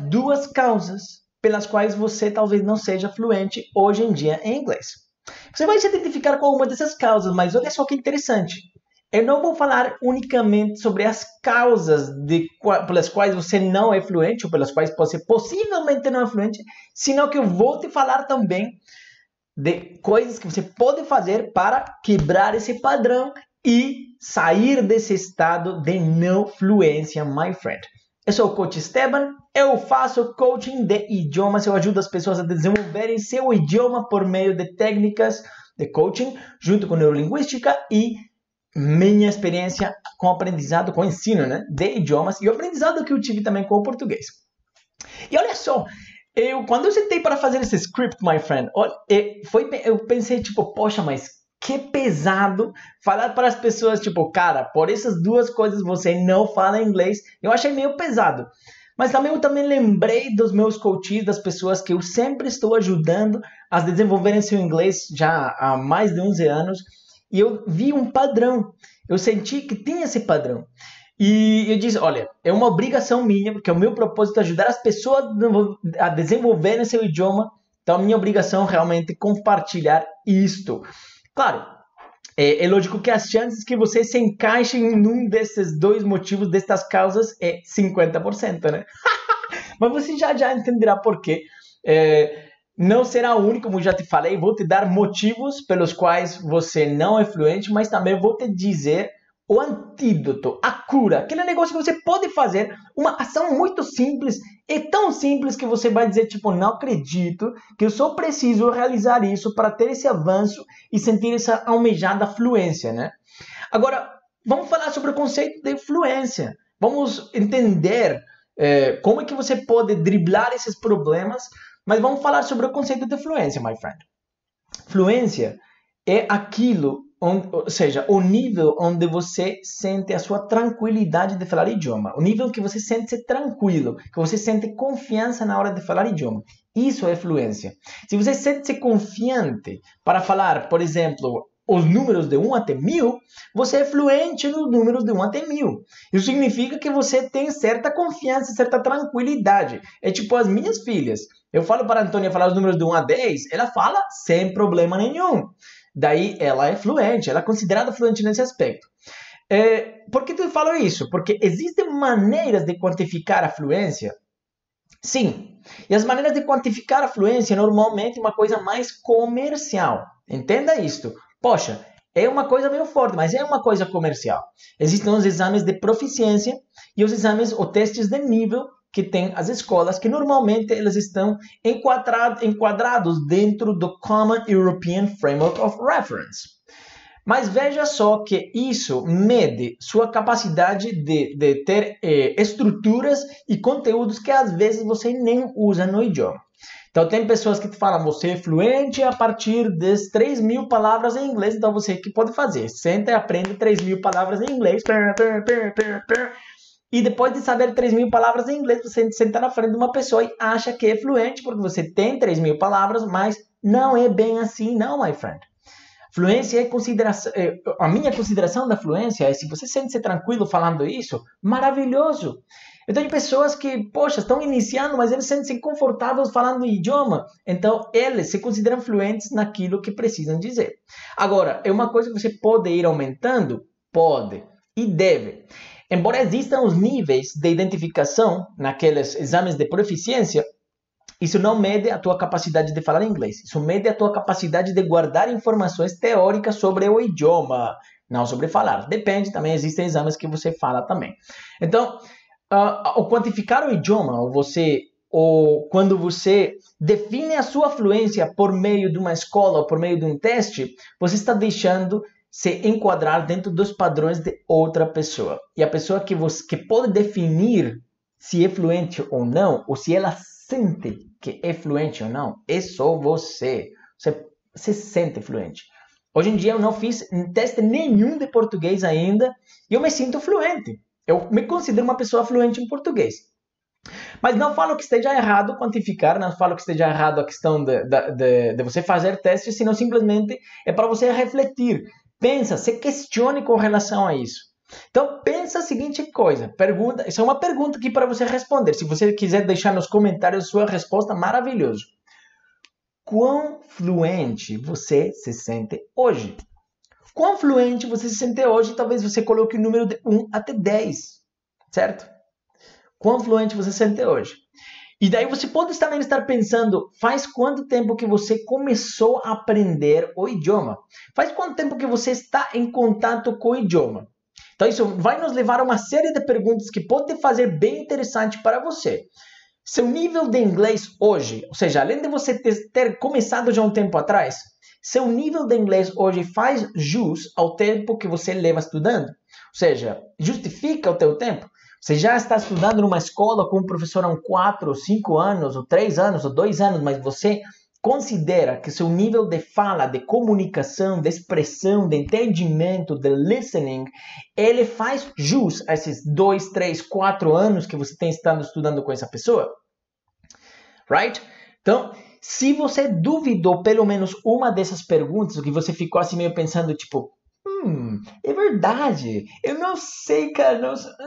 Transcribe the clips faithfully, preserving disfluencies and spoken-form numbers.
duas causas pelas quais você talvez não seja fluente hoje em dia em inglês. Você vai se identificar com alguma dessas causas, mas olha só que interessante. Eu não vou falar unicamente sobre as causas de, pelas quais você não é fluente, ou pelas quais você possivelmente não é fluente, sino que eu vou te falar também de coisas que você pode fazer para quebrar esse padrão e sair desse estado de não fluência, my friend. Eu sou o Coach Esteban, eu faço coaching de idiomas, eu ajudo as pessoas a desenvolverem seu idioma por meio de técnicas de coaching, junto com neurolinguística e minha experiência com aprendizado, com ensino, né, de idiomas e o aprendizado que eu tive também com o português. E olha só, eu, quando eu sentei para fazer esse script, my friend, olha, foi, eu pensei, tipo, poxa, mas que pesado falar para as pessoas, tipo, cara, por essas duas coisas você não fala inglês. Eu achei meio pesado. Mas também eu também lembrei dos meus coaches, das pessoas que eu sempre estou ajudando a desenvolverem seu inglês já há mais de onze anos. E eu vi um padrão. Eu senti que tinha esse padrão. E eu disse, olha, é uma obrigação minha, porque é o meu propósito ajudar as pessoas a desenvolverem seu idioma. Então, a minha obrigação é realmente compartilhar isto. Claro, é, é lógico que as chances que você se encaixe em um desses dois motivos, destas causas, é cinquenta por cento, né? Mas você já, já entenderá por quê. É, não será o único, como já te falei, vou te dar motivos pelos quais você não é fluente, mas também vou te dizer o antídoto, a cura, aquele negócio que você pode fazer, uma ação muito simples, é tão simples que você vai dizer, tipo, não acredito que eu só preciso realizar isso para ter esse avanço e sentir essa almejada fluência, né? Agora, vamos falar sobre o conceito de fluência. Vamos entender é, como é que você pode driblar esses problemas, mas vamos falar sobre o conceito de fluência, my friend. Fluência é aquilo, onde, ou seja, o nível onde você sente a sua tranquilidade de falar idioma. O nível que você sente-se tranquilo, que você sente confiança na hora de falar idioma. Isso é fluência. Se você sente-se confiante para falar, por exemplo, os números de um até mil, você é fluente nos números de um até mil. Isso significa que você tem certa confiança, certa tranquilidade. É tipo as minhas filhas. Eu falo para a Antônia falar os números de um a dez, ela fala sem problema nenhum. Daí ela é fluente, ela é considerada fluente nesse aspecto. É, por que eu falo isso? Porque existem maneiras de quantificar a fluência? Sim. E as maneiras de quantificar a fluência é normalmente uma coisa mais comercial. Entenda isto. Poxa, é uma coisa meio forte, mas é uma coisa comercial. Existem os exames de proficiência e os exames, ou testes de nível que tem as escolas, que normalmente elas estão enquadrado, enquadrados dentro do Common European Framework of Reference. Mas veja só que isso mede sua capacidade de, de ter eh, estruturas e conteúdos que às vezes você nem usa no idioma. Então tem pessoas que te falam, você é fluente a partir das três mil palavras em inglês, então você que pode fazer? Senta e aprende três mil palavras em inglês. E depois de saber três mil palavras em inglês, você senta na frente de uma pessoa e acha que é fluente, porque você tem três mil palavras, mas não é bem assim, não, my friend. Fluência é consideração... A minha consideração da fluência é, se você sente-se tranquilo falando isso, maravilhoso. Eu tenho pessoas que, poxa, estão iniciando, mas eles sentem-se confortáveis falando o idioma. Então, eles se consideram fluentes naquilo que precisam dizer. Agora, é uma coisa que você pode ir aumentando? Pode. E deve. Embora existam os níveis de identificação naqueles exames de proficiência, isso não mede a tua capacidade de falar inglês. Isso mede a tua capacidade de guardar informações teóricas sobre o idioma, não sobre falar. Depende, também existem exames que você fala também. Então, uh, ao quantificar o idioma, ou você, ou quando você define a sua fluência por meio de uma escola ou por meio de um teste, você está deixando se enquadrar dentro dos padrões de outra pessoa. E a pessoa que, você, que pode definir se é fluente ou não, ou se ela sente que é fluente ou não, é só você. Você, você sente fluente. Hoje em dia eu não fiz teste nenhum de português ainda e eu me sinto fluente. Eu me considero uma pessoa fluente em português. Mas não falo que esteja errado quantificar, não falo que esteja errado a questão de, de, de, de você fazer testes, senão simplesmente é para você refletir. Pensa, se questione com relação a isso. Então, pensa a seguinte coisa. Pergunta, isso é uma pergunta aqui para você responder. Se você quiser deixar nos comentários sua resposta, maravilhoso. Quão fluente você se sente hoje? Quão fluente você se sente hoje? Talvez você coloque o número de um até dez, certo? Quão fluente você se sente hoje? E daí você pode também estar pensando, faz quanto tempo que você começou a aprender o idioma? Faz quanto tempo que você está em contato com o idioma? Então isso vai nos levar a uma série de perguntas que pode fazer bem interessante para você. Seu nível de inglês hoje, ou seja, além de você ter, ter começado já um tempo atrás, seu nível de inglês hoje faz jus ao tempo que você leva estudando? Ou seja, justifica o teu tempo? Você já está estudando numa escola com um professor há quatro, ou cinco anos, ou três anos, ou dois anos, mas você considera que seu nível de fala, de comunicação, de expressão, de entendimento, de listening, ele faz jus a esses dois, três, quatro anos que você tem estado estudando com essa pessoa? Right? Então, se você duvidou pelo menos uma dessas perguntas, o que você ficou assim meio pensando, tipo, hum, é verdade, eu não sei, cara, não sei.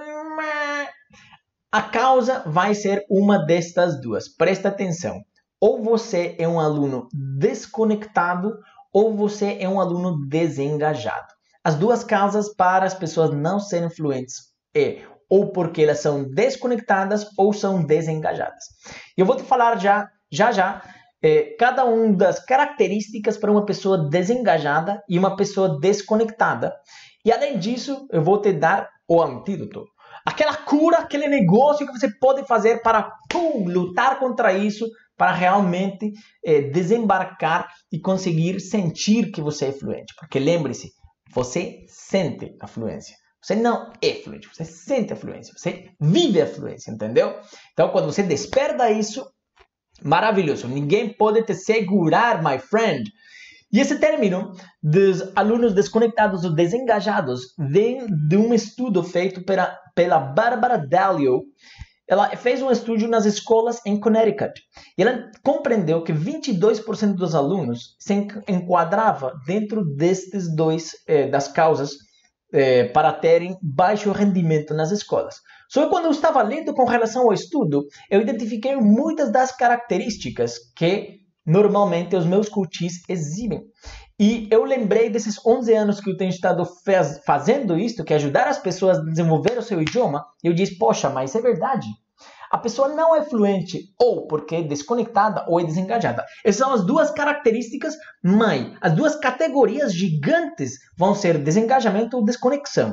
A causa vai ser uma destas duas. Presta atenção. Ou você é um aluno desconectado ou você é um aluno desengajado. As duas causas para as pessoas não serem fluentes é ou porque elas são desconectadas ou são desengajadas. Eu vou te falar já, já, já, é, cada uma das características para uma pessoa desengajada e uma pessoa desconectada. E além disso, eu vou te dar o antídoto. Aquela cura, aquele negócio que você pode fazer para pum, lutar contra isso, para realmente é, desembarcar e conseguir sentir que você é fluente. Porque lembre-se, você sente a fluência. Você não é fluente, você sente a fluência, você vive a fluência, entendeu? Então, quando você desperta isso, maravilhoso. Ninguém pode te segurar, my friend. E esse término dos alunos desconectados ou desengajados vem de um estudo feito pela, pela Barbara Dalio. Ela fez um estudo nas escolas em Connecticut. E ela compreendeu que vinte e dois por cento dos alunos se enquadrava dentro destes dois, eh, das causas eh, para terem baixo rendimento nas escolas. Só que quando eu estava lendo com relação ao estudo, eu identifiquei muitas das características que normalmente os meus coaches exibem. E eu lembrei desses onze anos que eu tenho estado faz, fazendo isso, que é ajudar as pessoas a desenvolver o seu idioma. E eu disse, poxa, mas é verdade. A pessoa não é fluente ou porque é desconectada ou é desengajada. Essas são as duas características, mas as duas categorias gigantes vão ser desengajamento ou desconexão.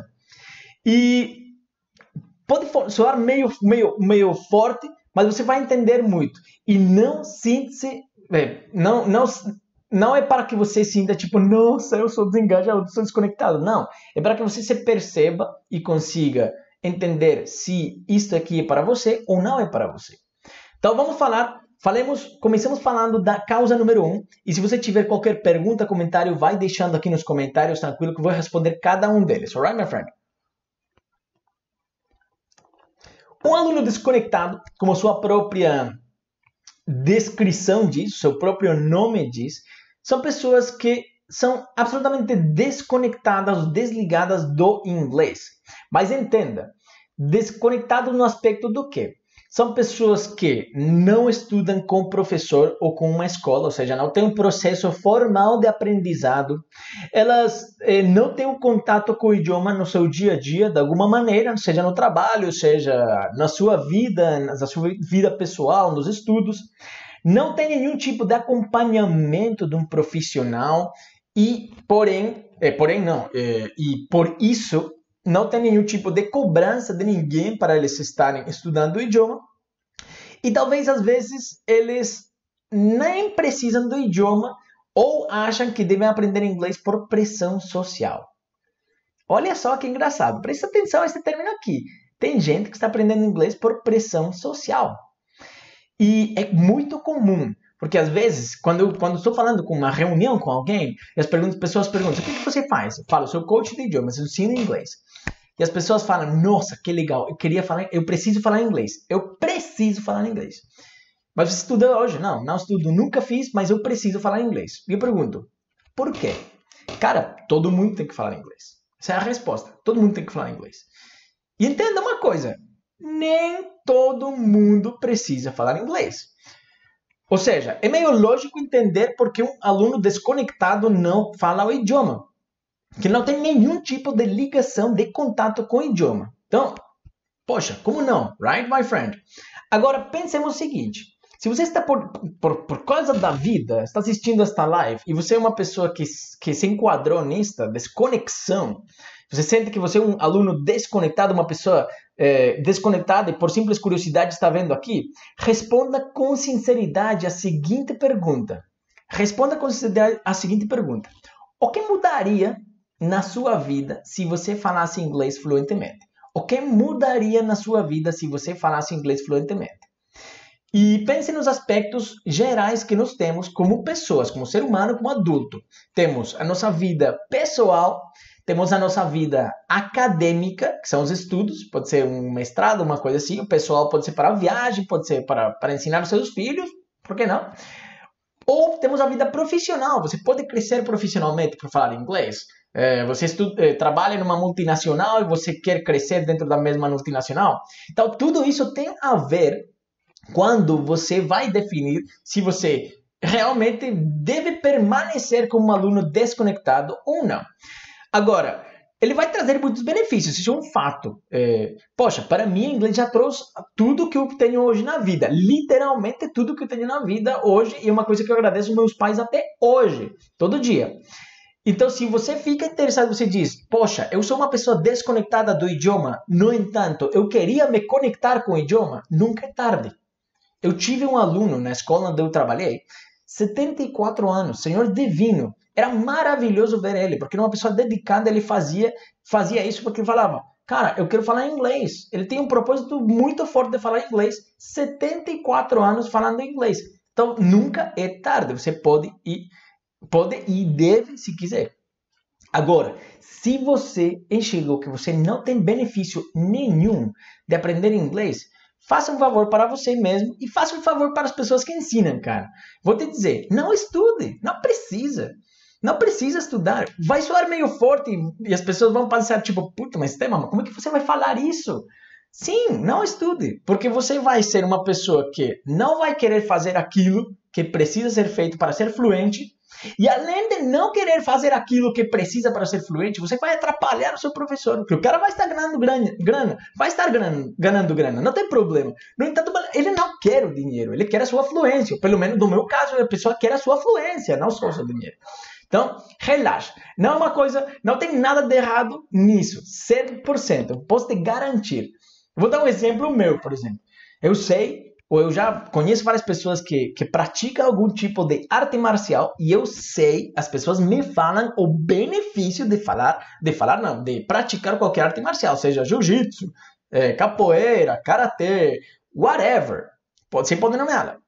E pode soar meio, meio, meio forte, mas você vai entender muito. E não sinta-se... Não, não, não é para que você sinta tipo, nossa, eu sou desengajado, eu sou desconectado. Não, é para que você se perceba e consiga entender se isto aqui é para você ou não é para você. Então vamos falar, falemos, começamos falando da causa número um. E se você tiver qualquer pergunta, comentário, vai deixando aqui nos comentários, tranquilo, que eu vou responder cada um deles. Alright, my friend? Um aluno desconectado, como sua própria descrição diz, seu próprio nome diz, são pessoas que são absolutamente desconectadas, desligadas do inglês. Mas entenda, desconectados no aspecto do quê? São pessoas que não estudam com o professor ou com uma escola, ou seja, não tem um processo formal de aprendizado. Elas eh, não têm um contato com o idioma no seu dia a dia, de alguma maneira, seja no trabalho, seja na sua vida, na sua vida pessoal, nos estudos. Não tem nenhum tipo de acompanhamento de um profissional e, porém, eh, porém não, eh, e por isso não tem nenhum tipo de cobrança de ninguém para eles estarem estudando o idioma. E talvez, às vezes, eles nem precisam do idioma ou acham que devem aprender inglês por pressão social. Olha só que engraçado. Presta atenção a esse término aqui. Tem gente que está aprendendo inglês por pressão social. E é muito comum. Porque, às vezes, quando eu quando estou falando com uma reunião com alguém, as, perguntas, as pessoas perguntam, o que você faz? Eu falo, eu sou coach de idiomas, eu ensino inglês. E as pessoas falam, nossa, que legal, eu queria falar, eu preciso falar inglês. Eu preciso falar inglês. Mas você estuda hoje? Não, não estudo, nunca fiz, mas eu preciso falar inglês. E eu pergunto, por quê? Cara, todo mundo tem que falar inglês. Essa é a resposta. Todo mundo tem que falar inglês. E entenda uma coisa, nem todo mundo precisa falar inglês. Ou seja, é meio lógico entender porque um aluno desconectado não fala o idioma, que não tem nenhum tipo de ligação, de contato com o idioma. Então, poxa, como não? Right, my friend? Agora, pensemos o seguinte. Se você está por, por, por causa da vida, está assistindo esta live, e você é uma pessoa que, que se enquadrou nesta desconexão, você sente que você é um aluno desconectado, uma pessoa é, desconectada, e por simples curiosidade está vendo aqui, responda com sinceridade a seguinte pergunta. Responda com sinceridade a seguinte pergunta. O que mudaria na sua vida se você falasse inglês fluentemente? O que mudaria na sua vida se você falasse inglês fluentemente? E pense nos aspectos gerais que nós temos como pessoas, como ser humano, como adulto. Temos a nossa vida pessoal, temos a nossa vida acadêmica, que são os estudos, pode ser um mestrado, uma coisa assim. O pessoal pode ser para viagem, pode ser para, para ensinar os seus filhos, por que não? Ou temos a vida profissional, você pode crescer profissionalmente por falar inglês. É, você estuda, é, trabalha numa multinacional e você quer crescer dentro da mesma multinacional. Então, tudo isso tem a ver quando você vai definir se você realmente deve permanecer como um aluno desconectado ou não. Agora, ele vai trazer muitos benefícios, isso é um fato. É, poxa, para mim, inglês já trouxe tudo que eu tenho hoje na vida. Literalmente tudo que eu tenho na vida hoje. E é uma coisa que eu agradeço aos meus pais até hoje, todo dia. Então, se você fica interessado, você diz, poxa, eu sou uma pessoa desconectada do idioma. No entanto, eu queria me conectar com o idioma. Nunca é tarde. Eu tive um aluno na escola onde eu trabalhei, setenta e quatro anos, senhor divino. Era maravilhoso ver ele, porque era uma pessoa dedicada, ele fazia, fazia isso porque ele falava, cara, eu quero falar inglês. Ele tem um propósito muito forte de falar inglês, setenta e quatro anos falando inglês. Então, nunca é tarde, você pode ir, pode e deve se quiser. Agora, se você enxergou que você não tem benefício nenhum de aprender inglês, faça um favor para você mesmo e faça um favor para as pessoas que ensinam, cara. Vou te dizer, não estude, não precisa. Não precisa estudar. Vai soar meio forte e as pessoas vão pensar, tipo, puta, mas Tema, como é que você vai falar isso? Sim, não estude, porque você vai ser uma pessoa que não vai querer fazer aquilo que precisa ser feito para ser fluente. E além de não querer fazer aquilo que precisa para ser fluente, você vai atrapalhar o seu professor. Porque o cara vai estar ganhando grana, vai estar ganhando, ganhando grana, não tem problema. No entanto, ele não quer o dinheiro, ele quer a sua fluência. Pelo menos no meu caso, a pessoa quer a sua fluência, não só o seu dinheiro. Então, relaxa. Não é uma coisa, não tem nada de errado nisso. cem por cento. Eu posso te garantir. Vou dar um exemplo meu, por exemplo. Eu sei, ou eu já conheço várias pessoas que, que praticam algum tipo de arte marcial e eu sei, as pessoas me falam o benefício de falar, de falar não, de praticar qualquer arte marcial, seja jiu-jitsu, é, capoeira, karatê, whatever. Pode ser, pode nomear.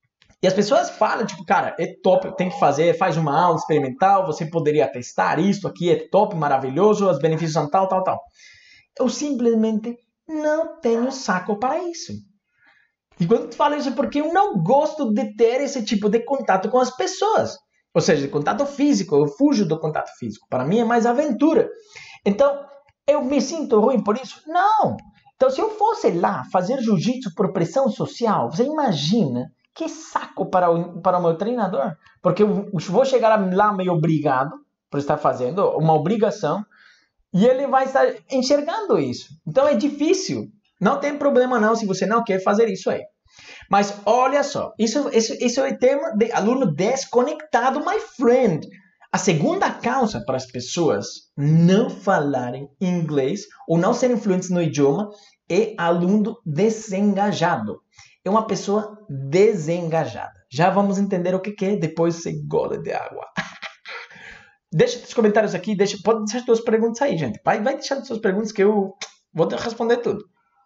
E as pessoas falam, tipo, cara, é top, tem que fazer, faz uma aula experimental, você poderia testar isso aqui, é top, maravilhoso, os benefícios são tal, tal, tal. Eu simplesmente não tenho saco para isso. E quando eu falo isso é porque eu não gosto de ter esse tipo de contato com as pessoas. Ou seja, de contato físico, eu fujo do contato físico. Para mim é mais aventura. Então, eu me sinto ruim por isso? Não! Então, se eu fosse lá fazer jiu-jitsu por pressão social, você imagina que saco para o, para o meu treinador? Porque eu vou chegar lá meio obrigado por estar fazendo, uma obrigação, e ele vai estar enxergando isso. Então é difícil. Não tem problema não se você não quer fazer isso aí. Mas olha só, isso, isso, isso é o tema de aluno desconectado, my friend. A segunda causa para as pessoas não falarem inglês ou não serem fluentes no idioma é aluno desengajado. É uma pessoa desengajada. Já vamos entender o que é, depois você gole de água. Deixa os comentários aqui, deixa, pode deixar suas perguntas aí, gente. Vai, vai deixando suas perguntas que eu vou responder tudo.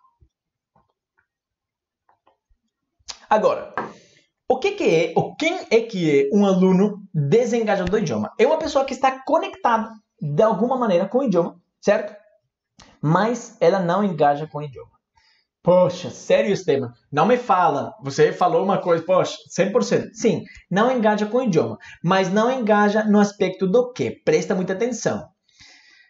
Agora, o que, que é, ou quem é que é um aluno desengajado do idioma? É uma pessoa que está conectada de alguma maneira com o idioma, certo? Mas ela não engaja com o idioma. Poxa, sério esse tema? Não me fala. Você falou uma coisa, poxa, cem por cento. Sim, não engaja com o idioma. Mas não engaja no aspecto do quê? Presta muita atenção.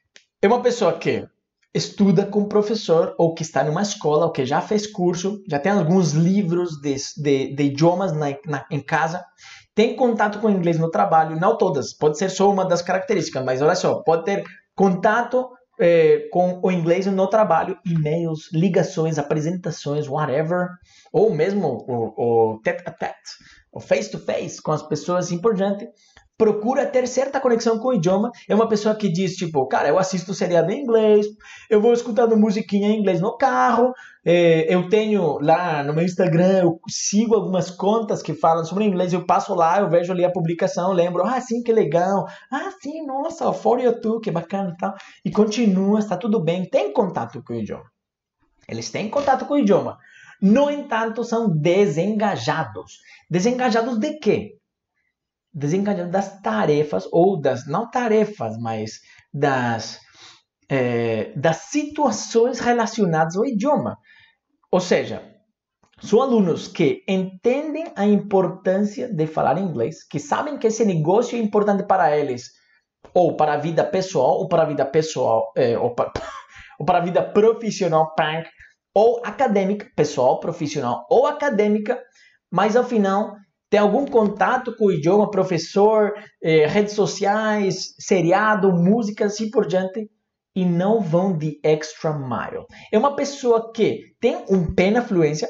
é uma pessoa que estuda com o professor, ou que está numa escola, ou que já fez curso, já tem alguns livros de, de, de idiomas na, na, em casa, tem contato com o inglês no trabalho, não todas, pode ser só uma das características, mas olha só, pode ter contato eh, com o inglês no trabalho, e-mails, ligações, apresentações, whatever, ou mesmo o, o tete-a-tete, o face-to-face com as pessoas, assim por diante. Procura ter certa conexão com o idioma. É uma pessoa que diz, tipo, cara, eu assisto seriado em inglês, eu vou escutando musiquinha em inglês no carro, eh, eu tenho lá no meu Instagram, eu sigo algumas contas que falam sobre inglês, eu passo lá, eu vejo ali a publicação, lembro, ah, sim, que legal, ah, sim, nossa, for you too, que bacana e tal, e continua, está tudo bem, tem contato com o idioma. Eles têm contato com o idioma. No entanto, são desengajados. Desengajados de quê? Desengajados das tarefas, ou das, não tarefas, mas das, é, das situações relacionadas ao idioma. Ou seja, são alunos que entendem a importância de falar inglês, que sabem que esse negócio é importante para eles, ou para a vida pessoal, ou para a vida pessoal, é, ou, para, ou para a vida profissional, prank, ou acadêmica, pessoal, profissional ou acadêmica, mas ao final tem algum contato com o idioma, professor, eh, redes sociais, seriado, música, assim por diante, e não vão de extra mile. É uma pessoa que tem um pé na fluência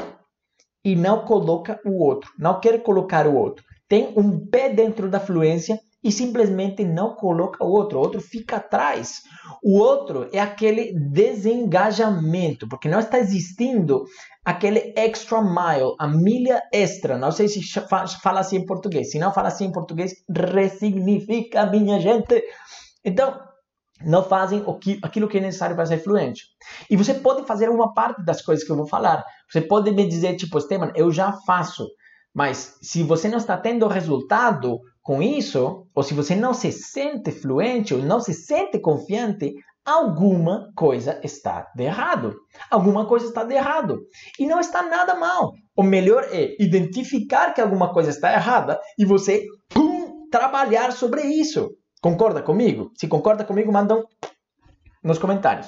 e não coloca o outro, não quer colocar o outro. Tem um pé dentro da fluência e simplesmente não coloca o outro. O outro fica atrás. O outro é aquele desengajamento, porque não está existindo aquele extra mile, a milha extra. Não sei se fala assim em português. Se não fala assim em português, ressignifica, minha gente. Então, não fazem aquilo que é necessário para ser fluente. E você pode fazer uma parte das coisas que eu vou falar. Você pode me dizer, tipo, Esteban, eu já faço. Mas se você não está tendo resultado com isso, ou se você não se sente fluente, ou não se sente confiante, alguma coisa está de errado. Alguma coisa está de errado. E não está nada mal. O melhor é identificar que alguma coisa está errada e você, pum, trabalhar sobre isso. Concorda comigo? Se concorda comigo, mandam nos comentários.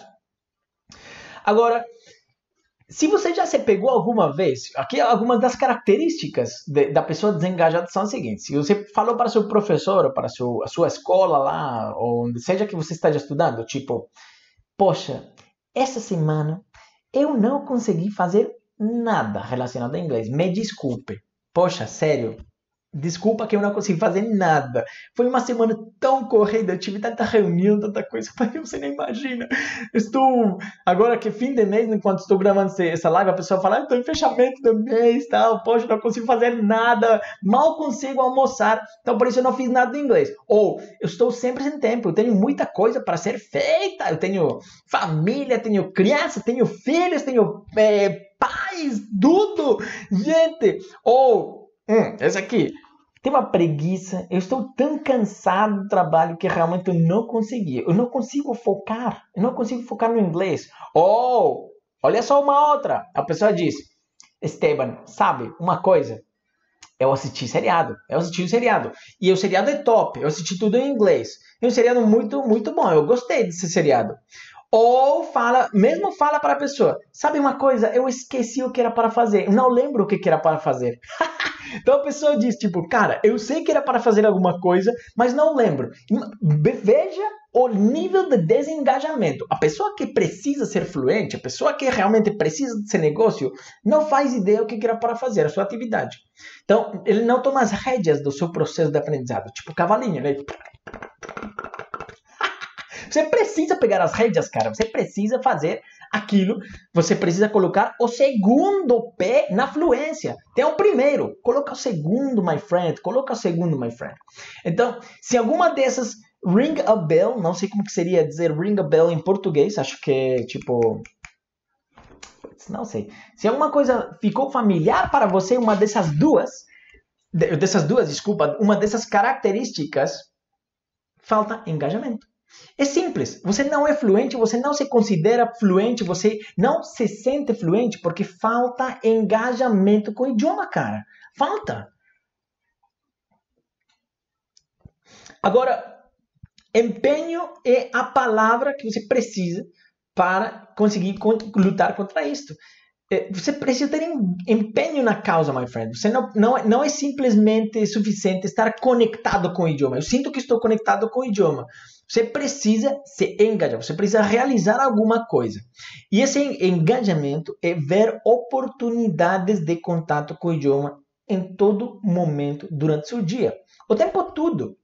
Agora, se você já se pegou alguma vez, aqui algumas das características de, da pessoa desengajada são as seguintes. Se você falou para seu professor, ou para seu, a sua escola lá, ou onde seja que você esteja estudando, tipo, poxa, essa semana eu não consegui fazer nada relacionado a inglês. Me desculpe. Poxa, sério. Desculpa que eu não consegui fazer nada. Foi uma semana tão corrida, eu tive tanta reunião, tanta coisa, que você nem imagina. Estou, agora que é fim de mês, enquanto estou gravando essa live, a pessoa fala, ah, estou em fechamento do mês, tal, poxa, não consigo fazer nada, mal consigo almoçar, então por isso eu não fiz nada em inglês. Ou, eu estou sempre sem tempo, eu tenho muita coisa para ser feita, eu tenho família, tenho criança, tenho filhos, tenho é, pais, tudo, gente. Ou, hum, esse aqui, tem uma preguiça, eu estou tão cansado do trabalho que realmente eu não consegui. Eu não consigo focar, eu não consigo focar no inglês. Ou, olha só uma outra. A pessoa diz, Esteban, sabe uma coisa? Eu assisti seriado, eu assisti um seriado. E o seriado é top, eu assisti tudo em inglês. É um seriado muito, muito bom, eu gostei desse seriado. Ou fala, mesmo fala para a pessoa, sabe uma coisa, eu esqueci o que era para fazer, eu não lembro o que era para fazer. Então a pessoa diz, tipo, cara, eu sei que era para fazer alguma coisa, mas não lembro. Veja o nível de desengajamento. A pessoa que precisa ser fluente, a pessoa que realmente precisa desse negócio, não faz ideia o que era para fazer, a sua atividade. Então, ele não toma as rédeas do seu processo de aprendizado, tipo cavalinho, né? Você precisa pegar as rédeas, cara. Você precisa fazer aquilo. Você precisa colocar o segundo pé na fluência. Tem o primeiro. Coloca o segundo, my friend. Coloca o segundo, my friend. Então, se alguma dessas ring a bell, não sei como que seria dizer ring a bell em português. Acho que é tipo... Não sei. Se alguma coisa ficou familiar para você, uma dessas duas... Dessas duas, desculpa. Uma dessas características, falta engajamento. É simples, você não é fluente, você não se considera fluente, você não se sente fluente porque falta engajamento com o idioma, cara. Falta. Agora, Empenho é a palavra que você precisa para conseguir lutar contra isto. Você precisa ter empenho na causa, my friend. Você não, não, não é simplesmente suficiente estar conectado com o idioma. Eu sinto que estou conectado com o idioma. Você precisa se engajar, você precisa realizar alguma coisa. E esse engajamento é ver oportunidades de contato com o idioma em todo momento durante o seu dia. O tempo todo.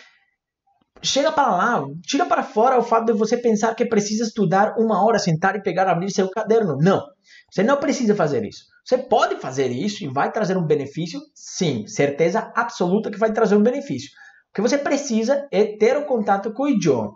Chega para lá, tira para fora o fato de você pensar que precisa estudar uma hora, sentar e pegar, abrir seu caderno. Não, você não precisa fazer isso. Você pode fazer isso e vai trazer um benefício? Sim, certeza absoluta que vai trazer um benefício. O que você precisa é ter o contato com o idioma.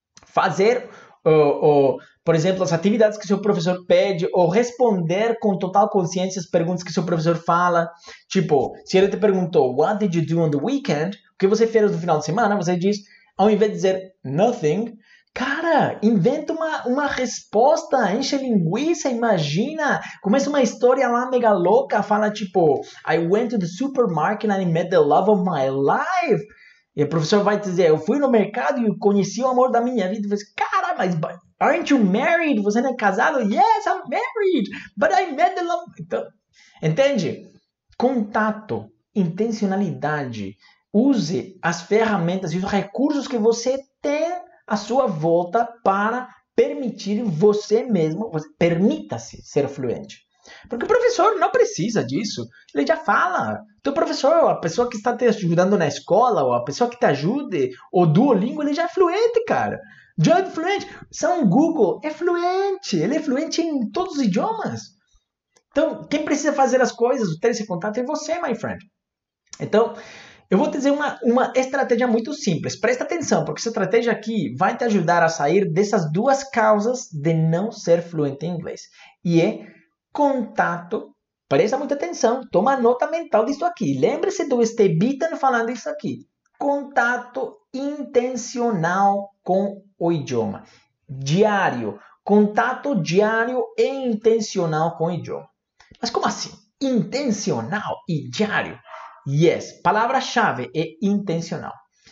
Fazer, uh, uh, por exemplo, as atividades que seu professor pede ou responder com total consciência as perguntas que seu professor fala. Tipo, se ele te perguntou, what did you do on the weekend? O que você fez no final de semana? Você diz... Ao invés de dizer nothing, cara, inventa uma, uma resposta, enche linguiça, imagina. Começa uma história lá mega louca, fala tipo, I went to the supermarket and I met the love of my life. E o professor vai dizer, eu fui no mercado e conheci o amor da minha vida. Você diz, cara, mas aren't you married? Você não é casado? Yes, I'm married, but I met the love. Então, entende? Contato, intencionalidade. Use as ferramentas e os recursos que você tem à sua volta para permitir você mesmo, permita-se ser fluente. Porque o professor não precisa disso. Ele já fala. O professor, a pessoa que está te ajudando na escola, ou a pessoa que te ajude, o Duolingo, ele já é fluente, cara. Já é fluente. São Google é fluente. Ele é fluente em todos os idiomas. Então, quem precisa fazer as coisas, ter esse contato é você, my friend. Então... Eu vou te dizer uma, uma estratégia muito simples. Presta atenção, porque essa estratégia aqui vai te ajudar a sair dessas duas causas de não ser fluente em inglês. E é contato. Presta muita atenção. Toma nota mental disso aqui. Lembre-se do Steve Beaton falando isso aqui. Contato intencional com o idioma. Diário. Contato diário e intencional com o idioma. Mas como assim? Intencional e diário? Yes, palavra-chave é intencional.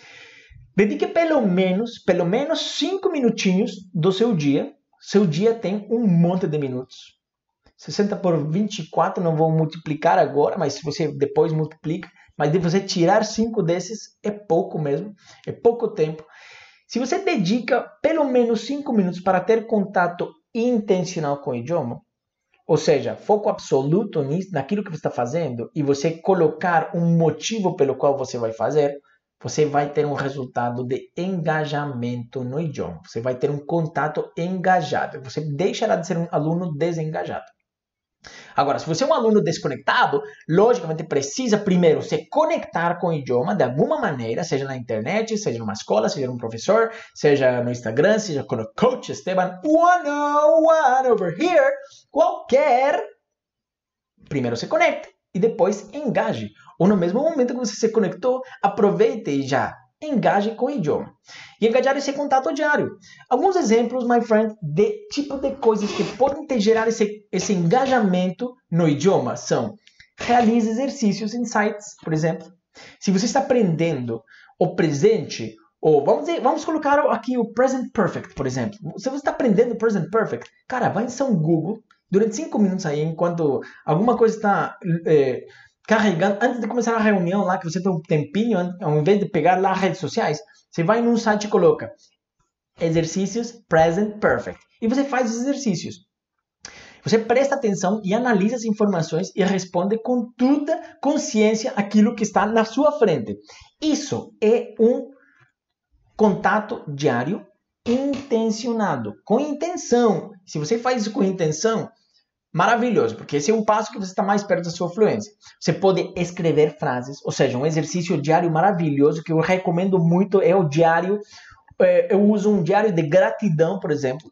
Dedique pelo menos, pelo menos cinco minutinhos do seu dia. Seu dia tem um monte de minutos. sessenta por vinte e quatro, não vou multiplicar agora, mas se você depois multiplica. Mas de você tirar cinco desses é pouco mesmo, é pouco tempo. Se você dedica pelo menos cinco minutos para ter contato intencional com o idioma, ou seja, foco absoluto nisso, naquilo que você está fazendo e você colocar um motivo pelo qual você vai fazer, você vai ter um resultado de engajamento no idioma. Você vai ter um contato engajado. Você deixará de ser um aluno desengajado. Agora, se você é um aluno desconectado, logicamente precisa primeiro se conectar com o idioma de alguma maneira, seja na internet, seja numa escola, seja um professor, seja no Instagram, seja com o Coach Esteban one oh one over here, qualquer. Primeiro se conecte e depois engaje. Ou no mesmo momento que você se conectou, aproveite e já engaje com o idioma. E engajar esse contato diário. Alguns exemplos, my friend, de tipo de coisas que podem te gerar esse, esse engajamento no idioma são: realize exercícios em sites, por exemplo. Se você está aprendendo o presente, ou vamos, dizer, vamos colocar aqui o present perfect, por exemplo. Se você está aprendendo o present perfect, cara, vai em São Google durante cinco minutos aí, enquanto alguma coisa está... É, carregando, antes de começar a reunião lá, que você tem um tempinho, ao invés de pegar lá as redes sociais, você vai num site e coloca exercícios present perfect. E você faz os exercícios. Você presta atenção e analisa as informações e responde com toda consciência aquilo que está na sua frente. Isso é um contato diário intencionado, com intenção. Se você faz isso com intenção, maravilhoso, porque esse é um passo que você está mais perto da sua fluência. Você pode escrever frases, ou seja, um exercício diário maravilhoso que eu recomendo muito é o diário. Eu uso um diário de gratidão, por exemplo.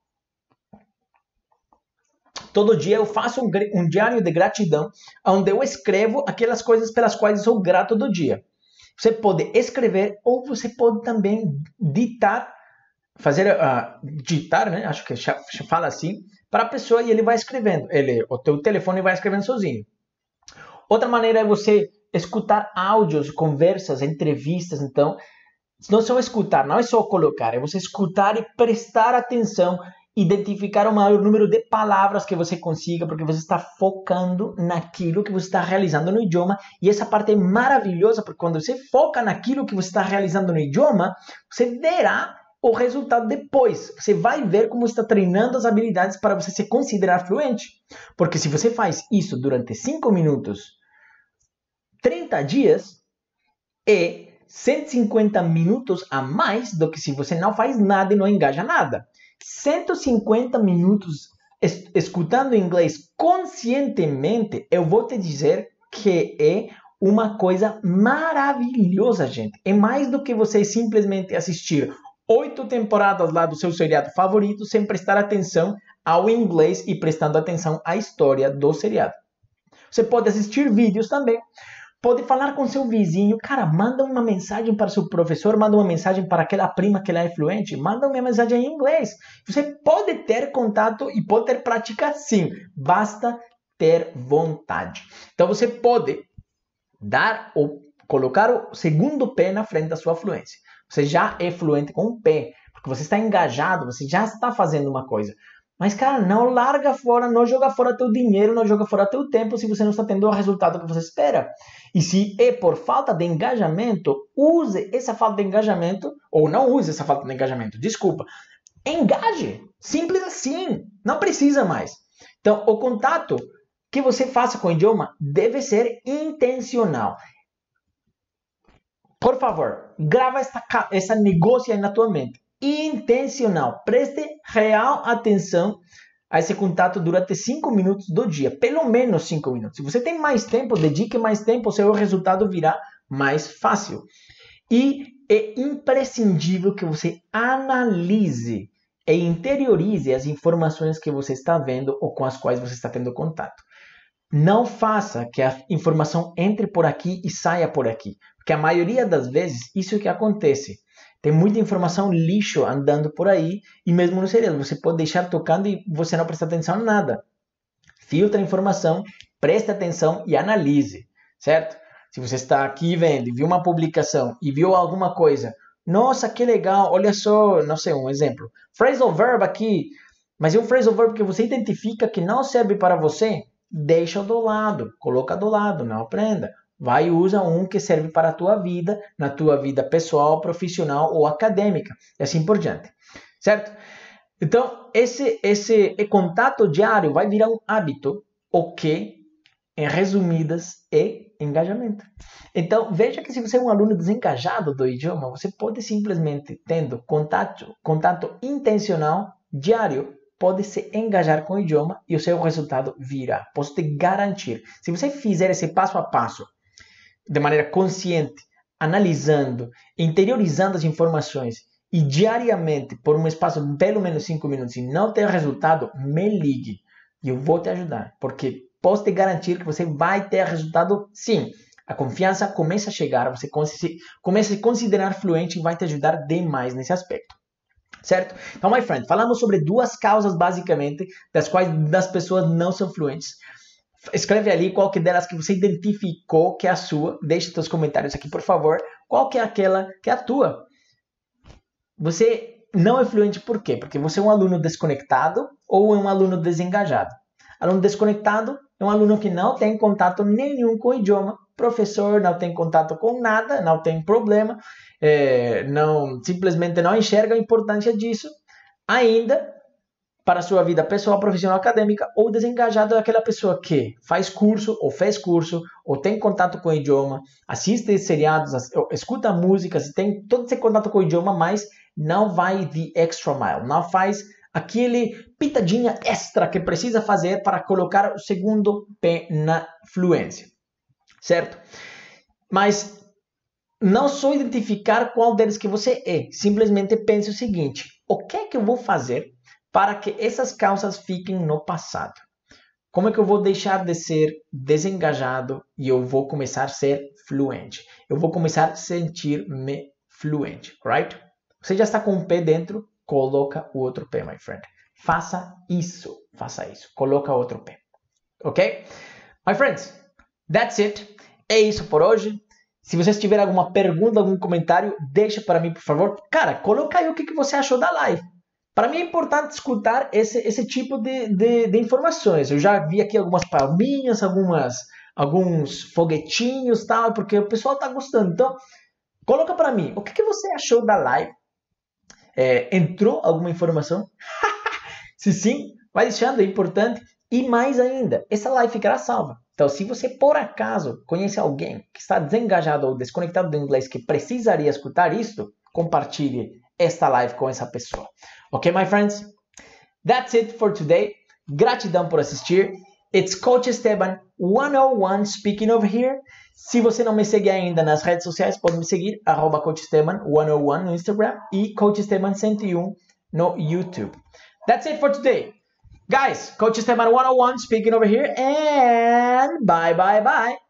Todo dia eu faço um, um diário de gratidão, onde eu escrevo aquelas coisas pelas quais eu sou grato do dia. Você pode escrever ou você pode também ditar, fazer, uh, ditar, né? Acho que fala assim, para a pessoa e ele vai escrevendo. Ele, o teu telefone vai escrevendo sozinho. Outra maneira é você escutar áudios, conversas, entrevistas. Então, não só escutar, não é só colocar, é você escutar e prestar atenção, identificar o maior número de palavras que você consiga, porque você está focando naquilo que você está realizando no idioma, e essa parte é maravilhosa, porque quando você foca naquilo que você está realizando no idioma, você verá o resultado depois. Você vai ver como está treinando as habilidades para você se considerar fluente. Porque se você faz isso durante cinco minutos, trinta dias, é cento e cinquenta minutos a mais do que se você não faz nada e não engaja nada. cento e cinquenta minutos es escutando inglês conscientemente, eu vou te dizer que é uma coisa maravilhosa, gente. É mais do que você simplesmente assistir oito temporadas lá do seu seriado favorito sem prestar atenção ao inglês e prestando atenção à história do seriado. Você pode assistir vídeos também. Pode falar com seu vizinho, cara, manda uma mensagem para seu professor, manda uma mensagem para aquela prima que ela é fluente, manda uma mensagem em inglês. Você pode ter contato e pode ter prática sim, basta ter vontade. Então você pode dar ou colocar o segundo pé na frente da sua fluência. Você já é fluente com o pé, porque você está engajado, você já está fazendo uma coisa. Mas, cara, não larga fora, não joga fora teu dinheiro, não joga fora teu tempo se você não está tendo o resultado que você espera. E se é por falta de engajamento, use essa falta de engajamento, ou não use essa falta de engajamento, desculpa. Engaje, simples assim, não precisa mais. Então, o contato que você faça com o idioma deve ser intencional. Por favor, grava essa, essa negócio aí na tua mente. Intencional. Preste real atenção a esse contato durante cinco minutos do dia. Pelo menos cinco minutos. Se você tem mais tempo, dedique mais tempo, o seu resultado virá mais fácil. E é imprescindível que você analise e interiorize as informações que você está vendo ou com as quais você está tendo contato. Não faça que a informação entre por aqui e saia por aqui. Porque a maioria das vezes, isso é o que acontece. Tem muita informação lixo andando por aí e mesmo no cerebro. Você pode deixar tocando e você não prestar atenção em nada. Filtra a informação, preste atenção e analise, certo? Se você está aqui vendo e viu uma publicação e viu alguma coisa, nossa, que legal, olha só, não sei, um exemplo. Phrasal verb aqui, mas é um phrasal verb que você identifica que não serve para você, deixa do lado, coloca do lado, não aprenda. Vai e usa um que serve para a tua vida, na tua vida pessoal, profissional ou acadêmica, e assim por diante, certo? Então, esse, esse contato diário vai virar um hábito, o que, em resumidas, é engajamento. Então, veja que se você é um aluno desengajado do idioma, você pode simplesmente, tendo contato, contato intencional diário, pode se engajar com o idioma e o seu resultado virá. Posso te garantir. Se você fizer esse passo a passo, de maneira consciente, analisando, interiorizando as informações e diariamente, por um espaço de pelo menos cinco minutos, e não ter resultado, me ligue e eu vou te ajudar, porque posso te garantir que você vai ter resultado sim. A confiança começa a chegar, você começa a se considerar fluente e vai te ajudar demais nesse aspecto. Certo? Então, my friend, falamos sobre duas causas, basicamente, das quais das pessoas não são fluentes. Escreve ali qual que delas que você identificou que é a sua. Deixe seus comentários aqui, por favor. Qual que é aquela que é a tua? Você não é fluente por quê? Porque você é um aluno desconectado ou é um aluno desengajado? Aluno desconectado é um aluno que não tem contato nenhum com o idioma. Professor não tem contato com nada, não tem problema. É, não, simplesmente não enxerga a importância disso. Ainda para a sua vida pessoal, profissional, acadêmica, ou desengajado é aquela pessoa que faz curso, ou fez curso, ou tem contato com o idioma, assiste seriados, escuta músicas, tem todo esse contato com o idioma, mas não vai the extra mile, não faz aquele pitadinha extra que precisa fazer para colocar o segundo pé na fluência, certo? Mas não só identificar qual deles que você é, simplesmente pense o seguinte, o que é que eu vou fazer para que essas causas fiquem no passado? Como é que eu vou deixar de ser desengajado e eu vou começar a ser fluente? Eu vou começar a sentir-me fluente, right? Você já está com um pé dentro, coloca o outro pé, my friend. Faça isso, faça isso. Coloca outro pé, ok? My friends, that's it. É isso por hoje. Se vocês tiverem alguma pergunta, algum comentário, deixa para mim, por favor. Cara, coloca aí o que, que você achou da live. Para mim é importante escutar esse, esse tipo de, de, de informações. Eu já vi aqui algumas palminhas, algumas, alguns foguetinhos, tal, porque o pessoal está gostando. Então, coloca para mim, o que, que você achou da live? É, entrou alguma informação? Se sim, vai deixando, é importante. E mais ainda, essa live ficará salva. Então, se você, por acaso, conhece alguém que está desengajado ou desconectado do inglês que precisaria escutar isto, compartilhe esta live com essa pessoa. Ok, my friends? That's it for today. Gratidão por assistir. It's Coach Esteban cento e um speaking over here. Se você não me segue ainda nas redes sociais, pode me seguir, arroba Coach Esteban cento e um no Instagram e Coach Esteban cento e um no YouTube. That's it for today. Guys, Coach Esteban cento e um speaking over here, and bye, bye, bye.